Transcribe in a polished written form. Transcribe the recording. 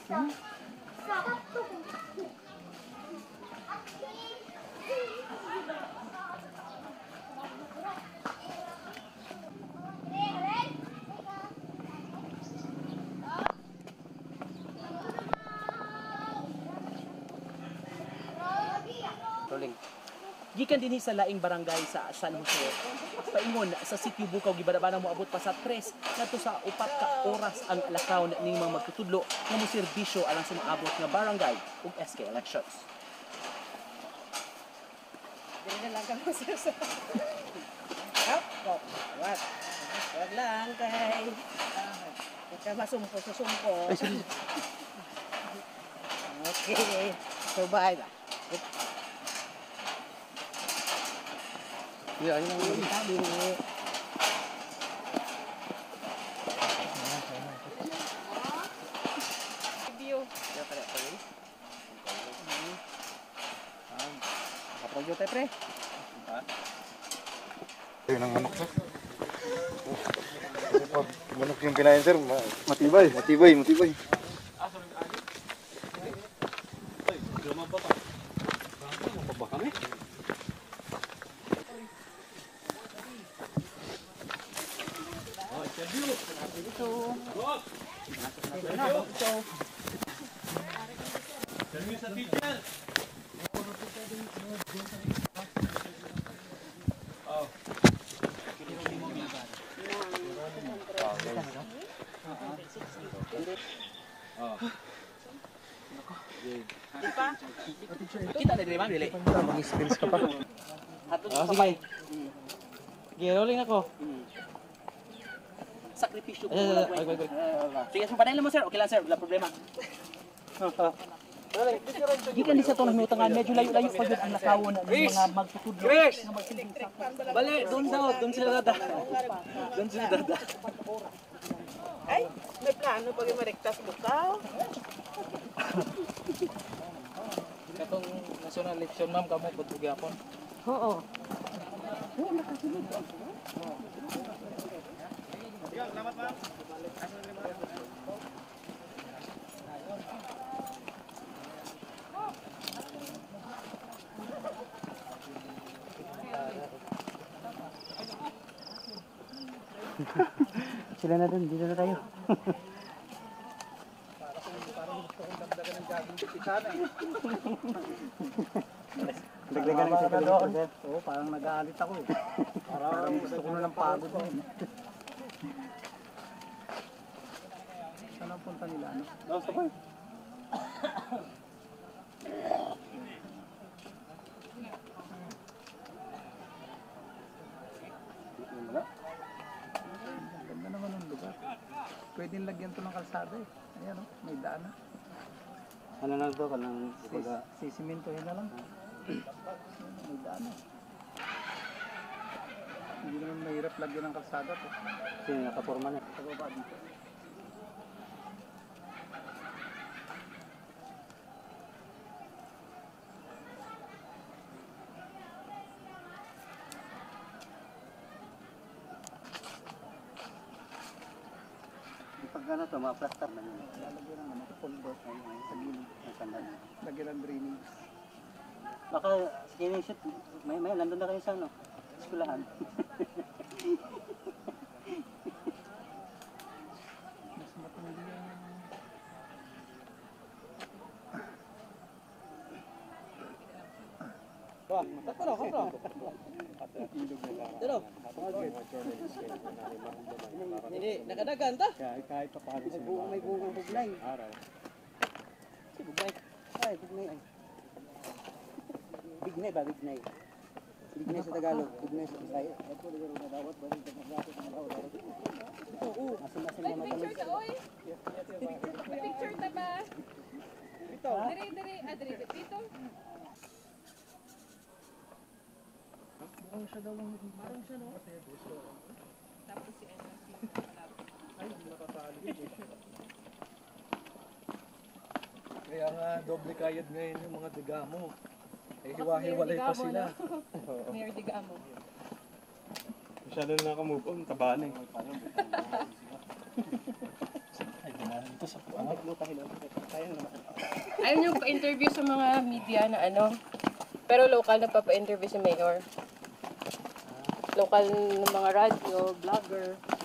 Gikan dinhi sa laing barangay sa San Jose. Paingon sa sitio Bukaw gibadabana mo abot pa sa 3 ngadto sa 4 ka oras ang lakaw ning mga magtutudlo nga moserbisyo alang sa maabot nga barangay ug SK elections. Dili na lang kamo sir. Hop, hop. Wag lang kay. Ika masumpo sa sumpo. Okay. Survive. Yeah, yun ang Sabi ni video. kaya pala pala. Kapag tayo pre. Ayun ang manok sir. Kasi pag manok yung kinain sir, matibay. Kita na dili man dili. Mag-experience ka pa. Hatod sa kamay. Okay, rolling ako. Sakripisyo ko wala ko. Sige, sa padayon mo sir. Okay lang sir, wala problema. Gikan di sa to nagnutangan medyo layo-layo pa jud ang lakawon ng mga magtutudlo. Bali, doon sila dada. Doon sila dada. Ay, may plano pag marektas Bukaw. Katong national election ma'am kamo pud gyapon. Oo. Sila na dun, dito na tayo. Dagdagan ng sa doon. Oo, parang nag-aalit ako eh. Parang gusto ko na ng pagod mo. Saan ang punta nila? Ano? Sabay. Ganda naman ang lugar. Pwede lagyan to ng kalsada eh. Ayan o, may daan na. Ano na to kanang baga Sisimintohin na lang. May daan na. Hindi naman mahirap lagyan ng kalsada to. sino nakaporma na. Sa baba dito. Pag ano to, ma-plaster na yun. Lalagyan ng ano, pulbos sa gilid. Ang sandal. Lagyan ng drainage. Baka skinny shoot, may nandun na kayo sa ano, eskulahan. Mas matindi yan. Hindi, nakadagan ta? Kahit pa paano May bungang bugnay. Si bugnay. Ay, bugnay ay. Bignay ba, bignay? Bignay sa Tagalog, bignay sa Bisaya. Oo, asin-asin na matamis. Picture ka, oy. Picture ta ba? Dito. Diri, dito. Parang siya daw lang. Parang siya no? Tapos si ano, Ay, nakasali. Kaya nga, doble kayad ngayon yung mga digamo. Eh, hiwa-hiwalay pa sila. Mayor Digamo. Masyado na nakamove on, taba na eh. Ayaw niyo pa-interview sa mga media na ano. Pero local na pa-interview si Mayor. Local ng mga radio, vlogger.